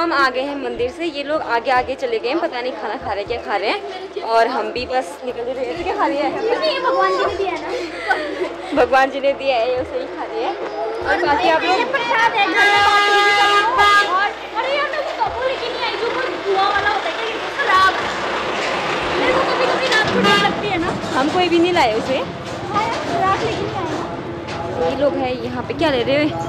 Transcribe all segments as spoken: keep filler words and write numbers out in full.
हम आ गए हैं मंदिर से, ये लोग आगे आगे चले गए हैं, पता नहीं खाना खा रहे क्या खा रहे हैं, और हम भी बस निकल रहे हैं। क्या खा रही है? भगवान जी ने दिया है ना, भगवान जी ने दिया है, ये उसे ही खा रही है। और बाकी आप लोग हम कोई भी नहीं लाए उसे। ये लोग हैं यहाँ पे, क्या ले रहे हैं?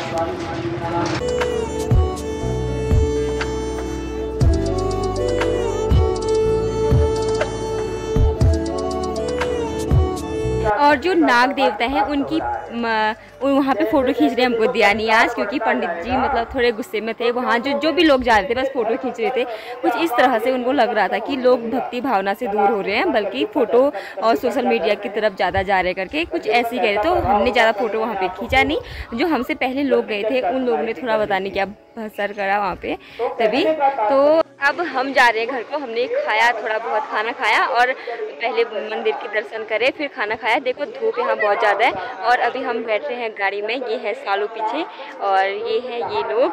और जो नाग देवता है उनकी वहाँ पे फ़ोटो खींच रहे हैं, हमको दिया नहीं आज क्योंकि पंडित जी मतलब थोड़े गुस्से में थे। वहाँ जो जो भी लोग जा रहे थे बस फ़ोटो खींच रहे थे। कुछ इस तरह से उनको लग रहा था कि लोग भक्ति भावना से दूर हो रहे हैं, बल्कि फ़ोटो और सोशल मीडिया की तरफ ज़्यादा जा रहे करके कुछ ऐसे ही कह रहे। तो हमने ज़्यादा फ़ोटो वहाँ पर खींचा नहीं। जो हमसे पहले लोग गए थे उन लोगों ने थोड़ा बताने क्या सर करा वहाँ पे तभी। तो अब हम जा रहे हैं घर को। हमने खाया, थोड़ा बहुत खाना खाया और पहले मंदिर के दर्शन करे फिर खाना खाया। देखो धूप यहाँ बहुत ज़्यादा है और अभी हम बैठ रहे हैं गाड़ी में। ये है सालू पीछे और ये है ये लोग।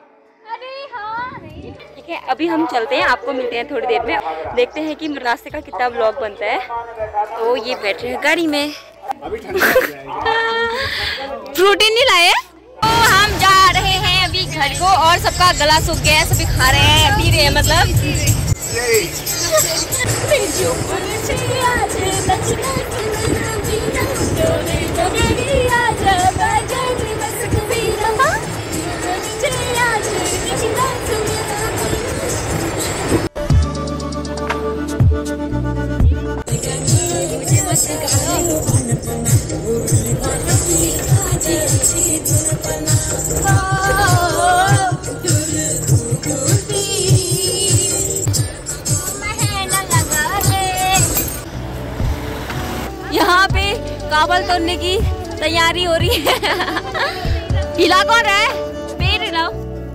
ठीक है, अभी हम चलते हैं, आपको मिलते हैं थोड़ी देर में। देखते हैं कि रास्ते का कितना व्लॉग बनता है। तो ये बैठ रहे हैं गाड़ी में। फ्रूटी नहीं लाए तो हम जा रहे हैं अभी घर को और सबका गला सूख गया है, सभी खा रहे हैं पी रहे हैं मतलब। यहाँ पे काबल तोड़ने की तैयारी हो रही है। हिला कौन है? पेड़ हिलाओ।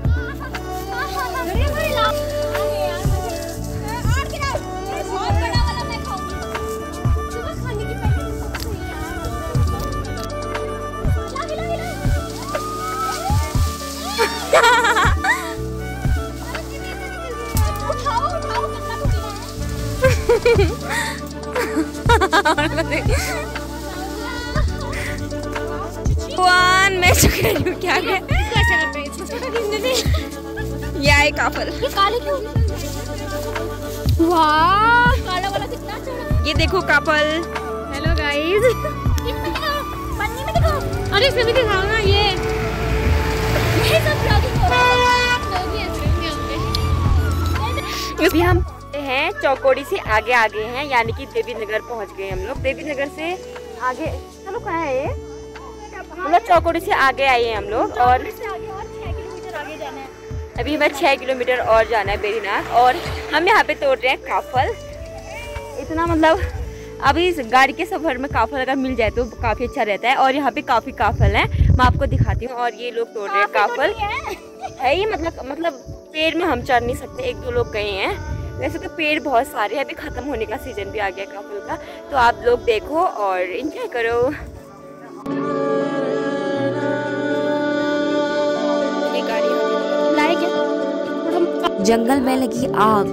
भगवान मैं चुके हूँ क्या है? ये आए काफल। ये काले क्यों? वाह काला वाला कितना अच्छा। ये देखो काफल। Hello guys. पन्नी में दिखाओ। अरे इसमें भी दिखाओ ना। ये ये सब ब्लॉगिंग हो रहा है। अभी हम हैं चौकोड़ी से आगे आगे हैं, यानी कि देवी नगर पहुंच गए हम लोग। देवी नगर से आगे चलो कहाँ है ये? मतलब चौकोड़ी से आगे आए हैं हम लोग और अभी हमें छः किलोमीटर और जाना है बेरीनाथ। और हम यहाँ पे तोड़ रहे हैं काफल। इतना मतलब अभी इस गाड़ी के सफ़र में काफल अगर मिल जाए तो काफ़ी अच्छा रहता है। और यहाँ पे काफ़ी काफल हैं, मैं आपको दिखाती हूँ। और ये लोग तोड़ रहे हैं काफल है ही मतलब मतलब पेड़ में हम चढ़ नहीं सकते, एक दो लोग गए हैं। वैसे तो पेड़ बहुत सारे हैं, अभी ख़त्म होने का सीज़न भी आ गया काफल का। तो आप लोग देखो और एंजॉय करो। ये गाड़ी लाए क्या? जंगल में लगी आग।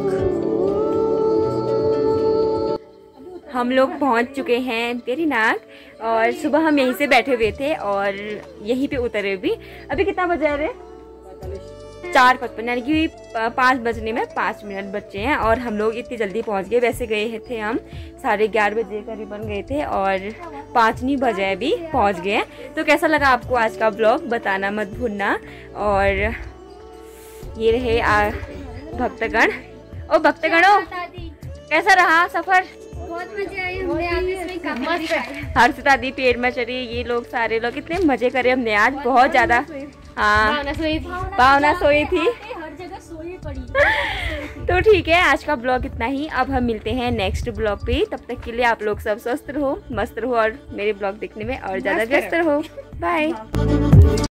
हम लोग पहुंच चुके हैं बेरीनाथ और सुबह हम यहीं से बैठे हुए थे और यहीं पे उतरे भी। अभी कितना बजा रहे? चार पचपन, यानी कि पाँच बजने में पाँच मिनट बचे हैं और हम लोग इतनी जल्दी पहुंच गए। वैसे गए थे हम साढ़े ग्यारह बजे करीबन गए थे और पाँच नहीं बजे अभी पहुंच गए हैं। तो कैसा लगा आपको आज का ब्लॉग बताना मत भूलना। और ये रहे भक्तगण। ओ भक्तगणों कैसा रहा सफ़र? बहुत मजे आए हमने आज। हर्षिता दी पेड़ में चढ़ी, ये लोग सारे लोग कितने मजे करे हमने आज, बहुत ज्यादा। हाँ भावना सोई थी, हर जगह सोई पड़ी। तो ठीक है, आज का ब्लॉग इतना ही। अब हम मिलते हैं नेक्स्ट ब्लॉग पे। तब तक के लिए आप लोग सब स्वस्थ रहो, मस्त रहो और मेरे ब्लॉग देखने में और ज्यादा व्यस्त रहो। बाय।